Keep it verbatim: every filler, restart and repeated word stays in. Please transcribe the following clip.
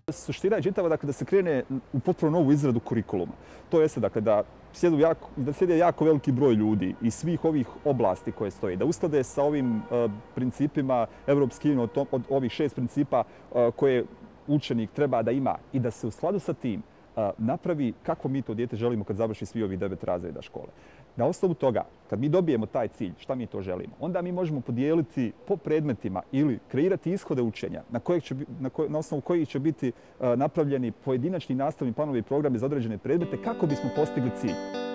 Suština je čitava dakle, da se krene u potpuno novu izradu kurikuluma. To jeste dakle, da sjede jako, da sjede jako veliki broj ljudi iz svih ovih oblasti koje stoje, da usklade sa ovim uh, principima Evropske unije, od, od ovih šest principa uh, koje učenik treba da ima i da se u skladu sa tim uh, napravi kako mi to dijete želimo kad završi svi ovih devet razreda škole. Na osnovu toga, kad mi dobijemo taj cilj, šta mi to želimo, onda mi možemo podijeliti po predmetima ili kreirati ishode učenja na, kojeg će, na, koj, na osnovu kojih će biti uh, napravljeni pojedinačni nastavni planovi i programi za određene predmete kako bismo postigli cilj.